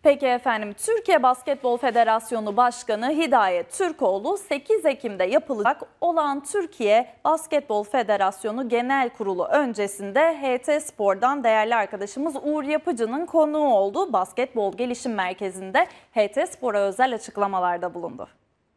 Peki efendim, Türkiye Basketbol Federasyonu Başkanı Hidayet Türkoğlu 8 Ekim'de yapılacak olan Türkiye Basketbol Federasyonu Genel Kurulu öncesinde HT Spor'dan değerli arkadaşımız Uğur Yapıcı'nın konuğu oldu. Basketbol Gelişim Merkezi'nde HT Spor'a özel açıklamalarda bulundu.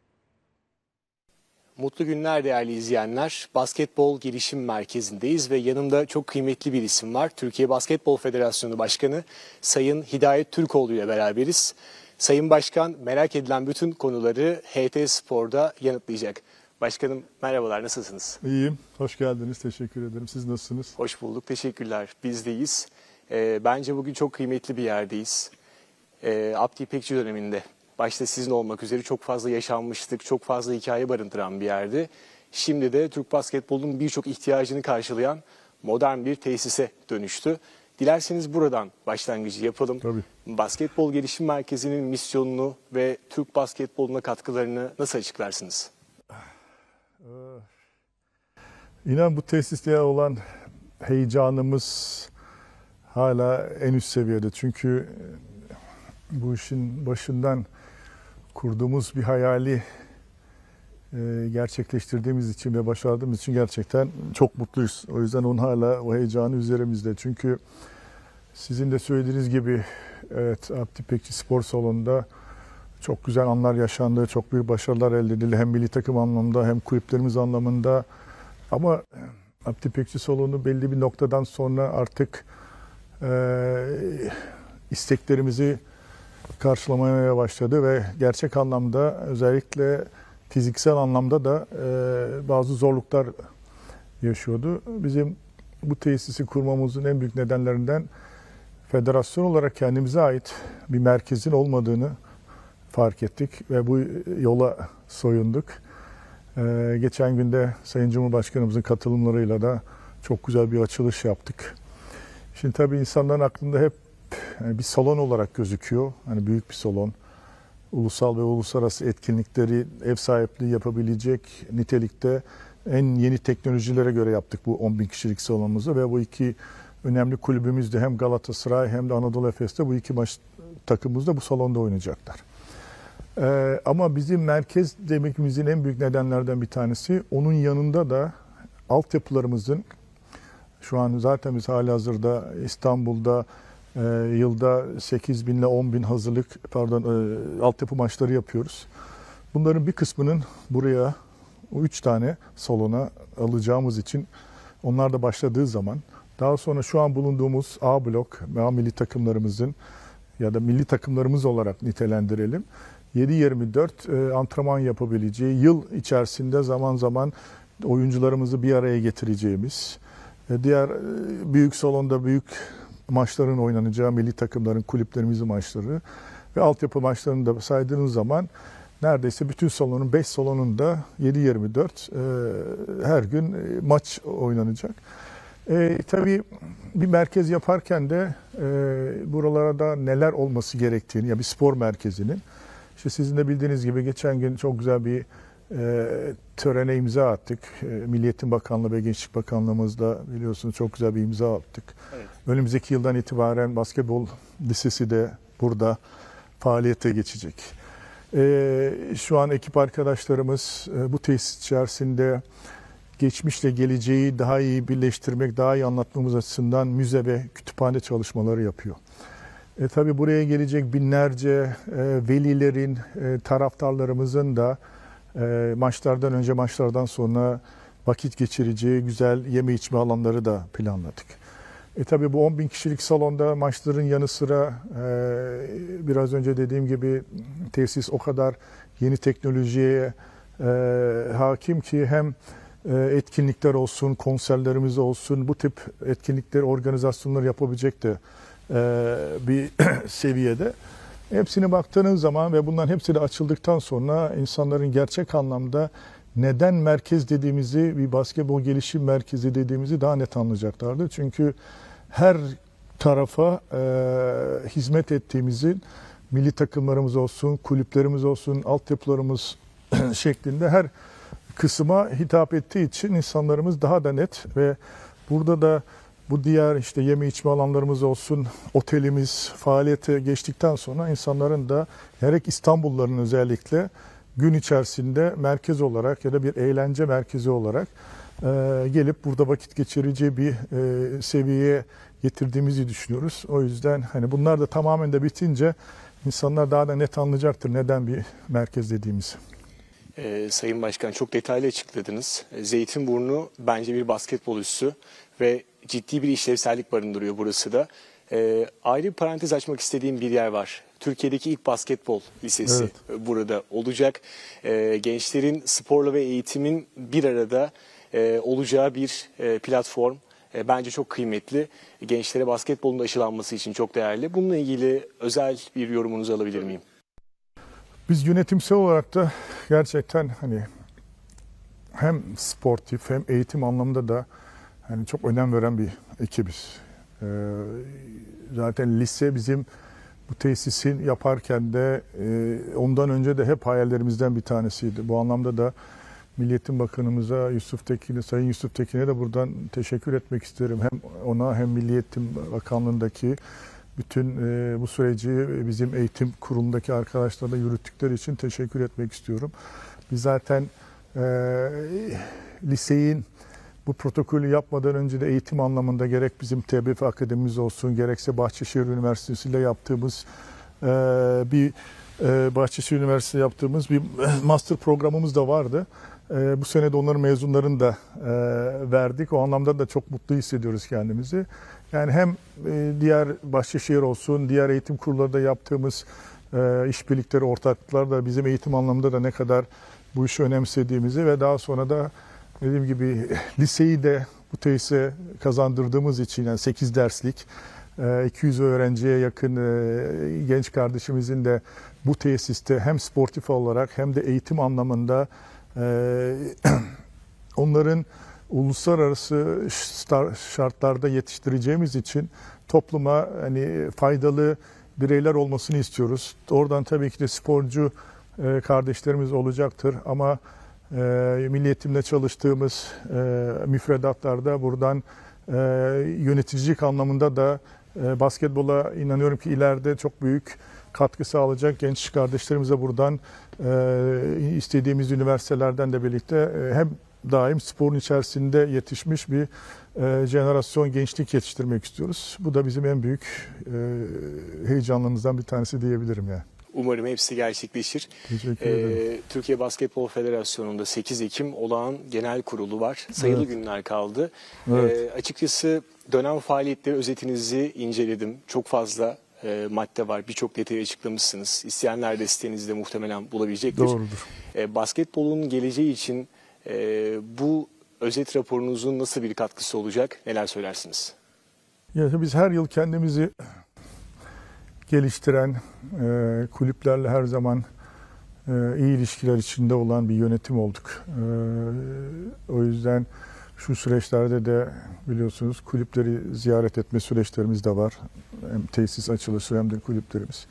Mutlu günler değerli izleyenler. Basketbol Gelişim Merkezi'ndeyiz ve yanımda çok kıymetli bir isim var. Türkiye Basketbol Federasyonu Başkanı Sayın Hidayet Türkoğlu ile beraberiz. Sayın Başkan merak edilen bütün konuları HT Spor'da yanıtlayacak. Başkanım merhabalar, nasılsınız? İyiyim, hoş geldiniz. Teşekkür ederim. Siz nasılsınız? Hoş bulduk, teşekkürler. Biz deyiz. Bence bugün çok kıymetli bir yerdeyiz. Abdi İpekçi döneminde. Başta sizin olmak üzere çok fazla yaşanmıştık, çok fazla hikaye barındıran bir yerdi. Şimdi de Türk basketbolunun birçok ihtiyacını karşılayan modern bir tesise dönüştü. Dilerseniz buradan başlangıcı yapalım. Tabii. Basketbol Gelişim Merkezi'nin misyonunu ve Türk basketboluna katkılarını nasıl açıklarsınız? İnan bu tesiste olan heyecanımız hala en üst seviyede. Çünkü bu işin başından kurduğumuz bir hayali gerçekleştirdiğimiz için ve başardığımız için gerçekten çok mutluyuz. O yüzden onun hala o heyecanı üzerimizde. Çünkü sizin de söylediğiniz gibi evet, Abdi İpekçi Spor Salonu'nda çok güzel anlar yaşandı, çok büyük başarılar elde edildi. Hem milli takım anlamında hem kulüplerimiz anlamında. Ama Abdi İpekçi Salonu belli bir noktadan sonra artık isteklerimizi karşılamaya başladı ve gerçek anlamda özellikle fiziksel anlamda da bazı zorluklar yaşıyordu. Bizim bu tesisi kurmamızın en büyük nedenlerinden federasyon olarak kendimize ait bir merkezin olmadığını fark ettik ve bu yola soyunduk. Geçen günde Sayın Cumhurbaşkanımızın katılımlarıyla da çok güzel bir açılış yaptık. Şimdi tabii insanların aklında hep bir salon olarak gözüküyor. Hani büyük bir salon. Ulusal ve uluslararası etkinlikleri ev sahipliği yapabilecek nitelikte en yeni teknolojilere göre yaptık bu 10.000 kişilik salonumuzu ve bu iki önemli kulübümüz de hem Galatasaray hem de Anadolu Efes'te bu iki takımımız da bu salonda oynayacaklar. Ama bizim merkez demekimizin en büyük nedenlerden bir tanesi onun yanında da altyapılarımızın şu an zaten biz halihazırda İstanbul'da yılda 8.000 ile 10.000 altyapı maçları yapıyoruz. Bunların bir kısmının buraya 3 tane salona alacağımız için onlar da başladığı zaman daha sonra şu an bulunduğumuz A blok ve milli takımlarımızın ya da milli takımlarımız olarak nitelendirelim. 7/24 antrenman yapabileceği, yıl içerisinde zaman zaman oyuncularımızı bir araya getireceğimiz, diğer büyük salonda büyük maçların oynanacağı milli takımların, kulüplerimizin maçları ve altyapı maçlarını da saydığınız zaman neredeyse bütün salonun 5 salonunda 7/24 her gün maç oynanacak. Tabii bir merkez yaparken de buralara da neler olması gerektiğini, ya bir spor merkezinin, işte sizin de bildiğiniz gibi geçen gün çok güzel bir törene imza attık. Milli Eğitim Bakanlığı ve Gençlik Bakanlığımızla biliyorsunuz çok güzel bir imza attık. Evet. Önümüzdeki yıldan itibaren basketbol lisesi de burada faaliyete geçecek. Şu an ekip arkadaşlarımız bu tesis içerisinde geçmişle geleceği daha iyi birleştirmek, daha iyi anlatmamız açısından müze ve kütüphane çalışmaları yapıyor. Tabii buraya gelecek binlerce velilerin, taraftarlarımızın da maçlardan önce, maçlardan sonra vakit geçireceği güzel yeme içme alanları da planladık. Tabii bu 10.000 kişilik salonda maçların yanı sıra biraz önce dediğim gibi tesis o kadar yeni teknolojiye hakim ki hem etkinlikler olsun, konserlerimiz olsun, bu tip etkinlikler, organizasyonlar yapabilecek de bir seviyede. Hepsine baktığınız zaman ve bunların hepsi de açıldıktan sonra insanların gerçek anlamda neden merkez dediğimizi, bir basketbol gelişim merkezi dediğimizi daha net anlayacaklardı. Çünkü her tarafa hizmet ettiğimizin milli takımlarımız olsun, kulüplerimiz olsun, altyapılarımız şeklinde her kısma hitap ettiği için insanlarımız daha da net ve burada da bu diğer işte yeme içme alanlarımız olsun, otelimiz faaliyete geçtikten sonra insanların da gerek İstanbulluların özellikle gün içerisinde merkez olarak ya da bir eğlence merkezi olarak gelip burada vakit geçireceği bir seviyeye getirdiğimizi düşünüyoruz. O yüzden hani bunlar da tamamen de bitince insanlar daha da net anlayacaktır neden bir merkez dediğimizi. Sayın Başkan, çok detaylı açıkladınız. Zeytinburnu bence bir basketbol üssü ve ciddi bir işlevsellik barındırıyor burası da. Ayrı bir parantez açmak istediğim bir yer var. Türkiye'deki ilk basketbol lisesi burada olacak. Gençlerin sporla ve eğitimin bir arada olacağı bir platform. Bence çok kıymetli. Gençlere basketbolun da aşılanması için çok değerli. Bununla ilgili özel bir yorumunuzu alabilir miyim? Biz yönetimsel olarak da gerçekten hani hem sportif hem eğitim anlamında da hani çok önem veren bir ekibiz. Zaten lise bizim bu tesisin yaparken de ondan önce de hep hayallerimizden bir tanesiydi. Bu anlamda da Milli Eğitim Bakanımıza Sayın Yusuf Tekin'e de buradan teşekkür etmek isterim. Hem ona hem Milli Eğitim Bakanlığı'ndaki bütün bu süreci bizim eğitim kurulundaki arkadaşlarla yürüttükleri için teşekkür etmek istiyorum. Biz zaten liseyin bu protokolü yapmadan önce de eğitim anlamında gerek bizim TBF Akademimiz olsun, gerekse Bahçeşehir Üniversitesi ile yaptığımız Bahçeşehir Üniversitesi yaptığımız bir master programımız da vardı. Bu sene de onların mezunlarını da verdik. O anlamda da çok mutlu hissediyoruz kendimizi. Yani hem diğer Bahçeşehir olsun, diğer eğitim kurullarında yaptığımız işbirlikleri, ortaklıklar da bizim eğitim anlamında da ne kadar bu işi önemsediğimizi ve daha sonra da dediğim gibi liseyi de bu tesise kazandırdığımız için yani 8 derslik 200 öğrenciye yakın genç kardeşimizin de bu tesiste hem sportif olarak hem de eğitim anlamında onların uluslararası şartlarda yetiştireceğimiz için topluma hani faydalı bireyler olmasını istiyoruz. Oradan tabii ki de sporcu kardeşlerimiz olacaktır ama Milli Eğitim'de çalıştığımız müfredatlarda buradan yöneticilik anlamında da basketbola inanıyorum ki ileride çok büyük katkı sağlayacak genç kardeşlerimize buradan istediğimiz üniversitelerden de birlikte hem daim sporun içerisinde yetişmiş bir jenerasyon gençlik yetiştirmek istiyoruz. Bu da bizim en büyük heyecanlarımızdan bir tanesi diyebilirim yani. Umarım hepsi gerçekleşir. Teşekkür ederim. Türkiye Basketbol Federasyonu'nda 8 Ekim olağan genel kurulu var. Sayılı günler kaldı. Açıkçası dönem faaliyetleri özetinizi inceledim. Çok fazla madde var. Birçok detayı açıklamışsınız. İsteyenler de sitenizde muhtemelen bulabilecektir. Doğrudur. Basketbolun geleceği için bu özet raporunuzun nasıl bir katkısı olacak? Neler söylersiniz? Ya, biz her yıl kendimizi geliştiren, kulüplerle her zaman iyi ilişkiler içinde olan bir yönetim olduk. O yüzden şu süreçlerde de biliyorsunuz kulüpleri ziyaret etme süreçlerimiz de var. Hem tesis açılışı hem de kulüplerimiz.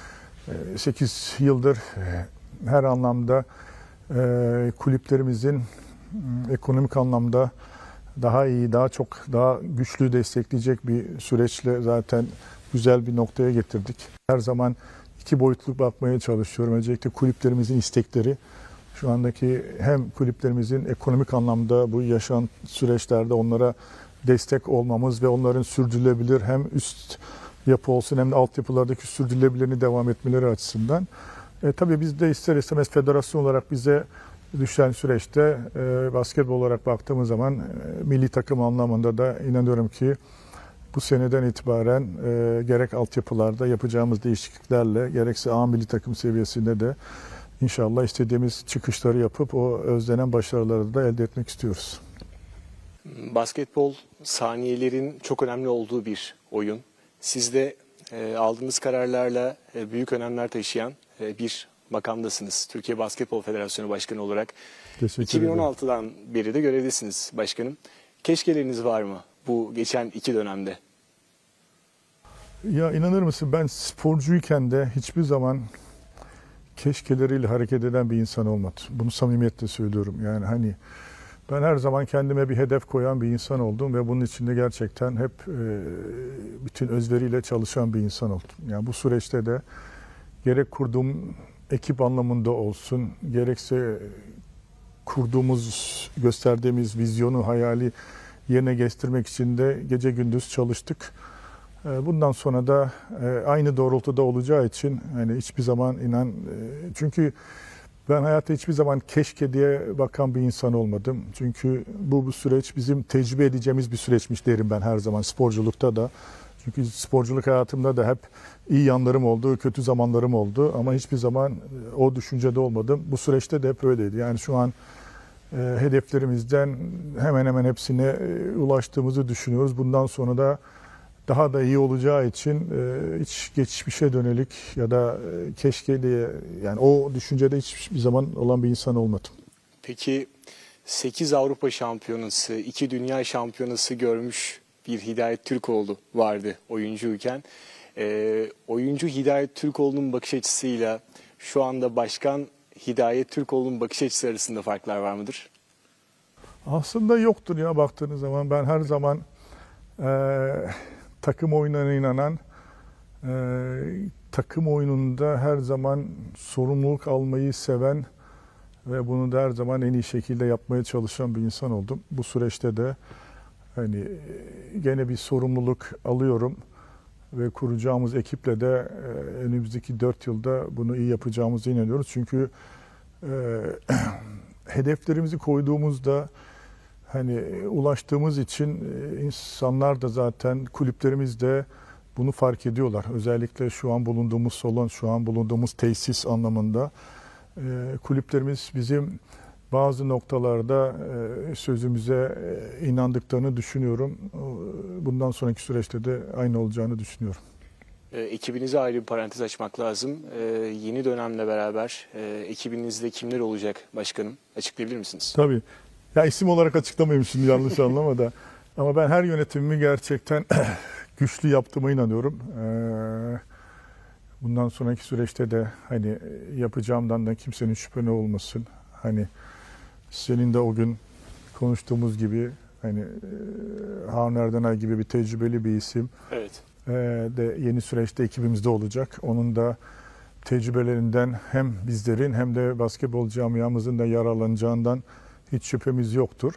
8 yıldır her anlamda kulüplerimizin ekonomik anlamda daha iyi, daha güçlü destekleyecek bir süreçle zaten güzel bir noktaya getirdik. Her zaman iki boyutlu bakmaya çalışıyorum. Öncelikle kulüplerimizin istekleri, şu andaki hem kulüplerimizin ekonomik anlamda bu yaşanan süreçlerde onlara destek olmamız ve onların sürdürülebilir hem üst yapı olsun hem de altyapılardaki sürdürülebilirliğini devam etmeleri açısından. Tabii biz de ister istemez federasyon olarak bize düşen süreçte basketbol olarak baktığımız zaman milli takım anlamında da inanıyorum ki bu seneden itibaren gerek altyapılarda yapacağımız değişikliklerle gerekse A milli takım seviyesinde de inşallah istediğimiz çıkışları yapıp o özlenen başarıları da elde etmek istiyoruz. Basketbol saniyelerin çok önemli olduğu bir oyun. Siz de aldığınız kararlarla büyük önemler taşıyan bir makamdasınız. Türkiye Basketbol Federasyonu Başkanı olarak. 2016'dan beri de görevdesiniz başkanım. Keşkeleriniz var mı bu geçen 2 dönemde? Ya inanır mısın, ben sporcuyken de hiçbir zaman keşkeleriyle hareket eden bir insan olmadım. Bunu samimiyetle söylüyorum. Yani hani Ben her zaman kendime bir hedef koyan bir insan oldum ve bunun içinde gerçekten hep bütün özveriyle çalışan bir insan oldum. Yani bu süreçte de gerek kurduğum ekip anlamında olsun, gerekse kurduğumuz, gösterdiğimiz vizyonu, hayali yerine getirmek için de gece gündüz çalıştık. Bundan sonra da aynı doğrultuda olacağı için hani hiçbir zaman çünkü ben hayatta hiçbir zaman keşke diye bakan bir insan olmadım. Çünkü bu süreç bizim tecrübe edeceğimiz bir süreçmiş derim ben her zaman sporculukta da. Çünkü sporculuk hayatımda da hep iyi yanlarım oldu, kötü zamanlarım oldu ama hiçbir zaman o düşüncede olmadım. Bu süreçte de hep öyleydi. Yani şu an hedeflerimizden hemen hemen hepsine ulaştığımızı düşünüyoruz. Bundan sonra da daha da iyi olacağı için hiç geçmişe dönelik ya da keşke diye yani o düşüncede hiçbir zaman olan bir insan olmadım. Peki 8 Avrupa Şampiyonası, 2 Dünya Şampiyonası görmüş bir Hidayet Türkoğlu vardı oyuncuyken. Oyuncu Hidayet Türkoğlu'nun bakış açısıyla şu anda Başkan Hidayet Türkoğlu'nun bakış açısı arasında farklar var mıdır? Aslında yoktur ya baktığınız zaman. Ben her zaman takım oyununa inanan, takım oyununda her zaman sorumluluk almayı seven ve bunu da her zaman en iyi şekilde yapmaya çalışan bir insan oldum. Bu süreçte de hani gene bir sorumluluk alıyorum ve kuracağımız ekiple de önümüzdeki 4 yılda bunu iyi yapacağımıza inanıyoruz. Çünkü hedeflerimizi koyduğumuzda hani ulaştığımız için insanlar da zaten kulüplerimiz de bunu fark ediyorlar. Özellikle şu an bulunduğumuz salon, şu an bulunduğumuz tesis anlamında kulüplerimiz bizim bazı noktalarda sözümüze inandıklarını düşünüyorum. Bundan sonraki süreçte de aynı olacağını düşünüyorum. Ekibinize ayrı bir parantez açmak lazım. Yeni dönemle beraber ekibinizde kimler olacak başkanım? Açıklayabilir misiniz? Tabii. Ya isim olarak açıklamayayım şimdi yanlış anlama da. Ama ben her yönetimimi gerçekten güçlü yaptığıma inanıyorum. Bundan sonraki süreçte de hani yapacağımdan da kimsenin şüpheli olmasın. Hani senin de o gün konuştuğumuz gibi hani Harun Erdenay gibi bir tecrübeli bir isim. Evet. De yeni süreçte ekibimizde olacak. Onun da tecrübelerinden hem bizlerin hem de basketbol camiamızın da yararlanacağından hiç şüphemiz yoktur.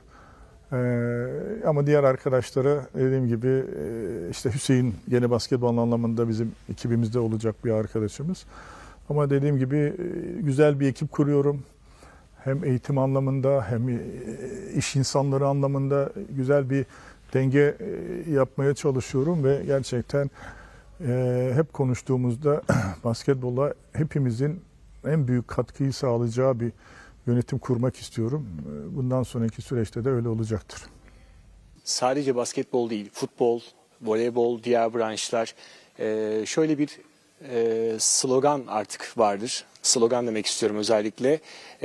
Ama diğer arkadaşlara dediğim gibi işte Hüseyin gene basketbol anlamında bizim ekibimizde olacak bir arkadaşımız. Ama dediğim gibi güzel bir ekip kuruyorum. Hem eğitim anlamında hem iş insanları anlamında güzel bir denge yapmaya çalışıyorum ve gerçekten hep konuştuğumuzda basketbola hepimizin en büyük katkıyı sağlayacağı bir yönetim kurmak istiyorum. Bundan sonraki süreçte de öyle olacaktır. Sadece basketbol değil, futbol, voleybol, diğer branşlar şöyle bir slogan artık vardır. Slogan demek istiyorum özellikle.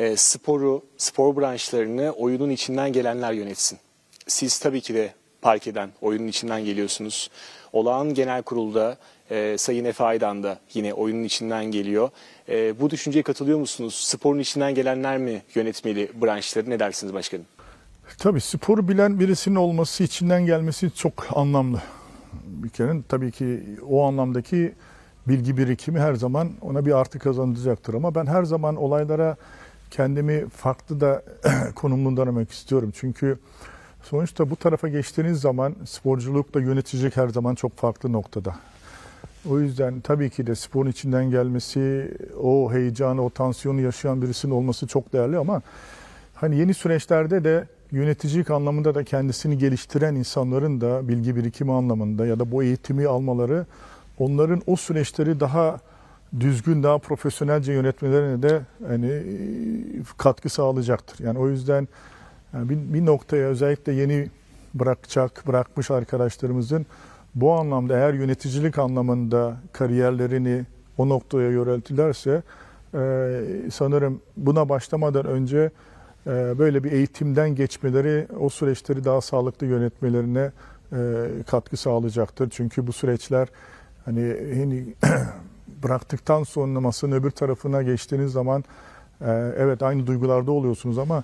Spor branşlarını oyunun içinden gelenler yönetsin. Siz tabii ki de parkeden, oyunun içinden geliyorsunuz. Olağan Genel Kurul'da Sayın Efe Aydan da yine oyunun içinden geliyor. Bu düşünceye katılıyor musunuz? Sporun içinden gelenler mi yönetmeli branşları? Ne dersiniz başkanım? Tabii sporu bilen birisinin olması, içinden gelmesi çok anlamlı. Bir kere tabii ki o anlamdaki bilgi birikimi her zaman ona bir artı kazandıracaktır. Ama ben her zaman olaylara kendimi farklı da konumlandırmak istiyorum. Çünkü sonuçta bu tarafa geçtiğiniz zaman sporculukla yöneticilik her zaman çok farklı noktada. O yüzden tabii ki de sporun içinden gelmesi, o heyecanı, o tansiyonu yaşayan birisinin olması çok değerli ama hani yeni süreçlerde de yöneticilik anlamında da kendisini geliştiren insanların da bilgi birikimi anlamında ya da bu eğitimi almaları onların o süreçleri daha düzgün, daha profesyonelce yönetmelerine de hani katkı sağlayacaktır. Yani o yüzden yani bir noktaya özellikle yeni bırakmış arkadaşlarımızın bu anlamda eğer yöneticilik anlamında kariyerlerini o noktaya yöneltirlerse sanırım buna başlamadan önce böyle bir eğitimden geçmeleri o süreçleri daha sağlıklı yönetmelerine katkı sağlayacaktır. Çünkü bu süreçler hani bıraktıktan sonra masanın öbür tarafına geçtiğiniz zaman evet aynı duygularda oluyorsunuz ama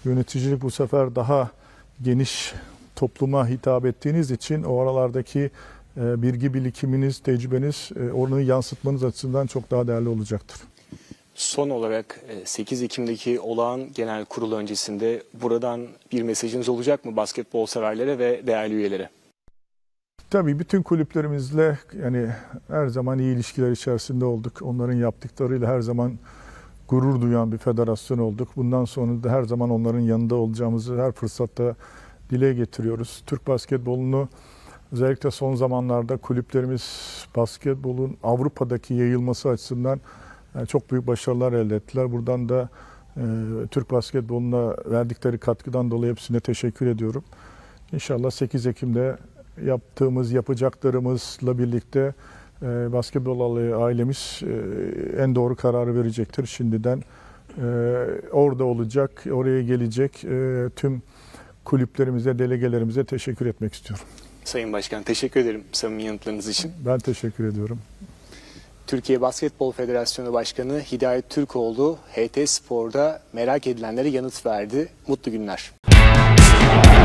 Yöneticilik bu sefer daha geniş topluma hitap ettiğiniz için o aralardaki bilgi birikiminiz, tecrübeniz, onu yansıtmanız açısından çok daha değerli olacaktır. Son olarak 8 Ekim'deki olağan genel kurul öncesinde buradan bir mesajınız olacak mı basketbol severlere ve değerli üyelere? Tabii bütün kulüplerimizle yani her zaman iyi ilişkiler içerisinde olduk. Onların yaptıklarıyla her zaman gurur duyan bir federasyon olduk. Bundan sonra da her zaman onların yanında olacağımızı her fırsatta dile getiriyoruz. Türk basketbolunu özellikle son zamanlarda kulüplerimiz basketbolun Avrupa'daki yayılması açısından çok büyük başarılar elde ettiler. Buradan da Türk basketboluna verdikleri katkıdan dolayı hepsine teşekkür ediyorum. İnşallah 8 Ekim'de yapacaklarımızla birlikte basketbol ailemiz en doğru kararı verecektir. Şimdiden orada olacak, oraya gelecek tüm kulüplerimize, delegelerimize teşekkür etmek istiyorum. Sayın Başkan, teşekkür ederim samimi yanıtlarınız için. Ben teşekkür ediyorum. Türkiye Basketbol Federasyonu Başkanı Hidayet Türkoğlu, HT Spor'da merak edilenlere yanıt verdi. Mutlu günler.